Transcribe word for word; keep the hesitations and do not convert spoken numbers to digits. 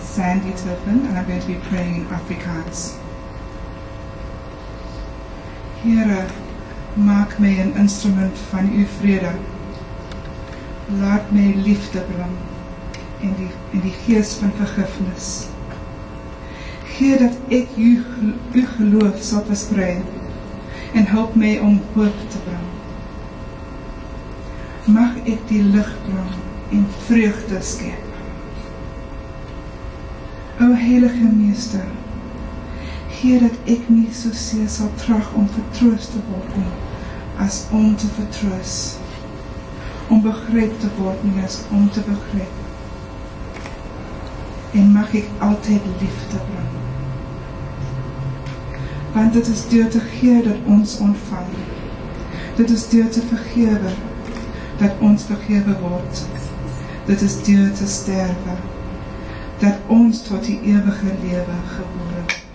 Sandy Turpin, and I'm going to be praying in Afrikaans. Here, maak my een instrument van uw vrede. Laat my liefde bring in die, in die gees van vergifnis. Gee dat ek u, u geloof sal versprei en help my om hoop te bring. Mag ek die lig bring en vreugde skep. O Heilige Meester, gee dat ek nie soseer sal trag om vertroos te word nie, as om te vertroos. Om begryp te word nie as om te begryp. En mag ek altyd liefde bring. Want dit is deur te gee dat ons ontvang. Dit is deur te vergewe dat ons vergewe word. Dit is deur te sterwe dat ons tot die ewige lewe gebore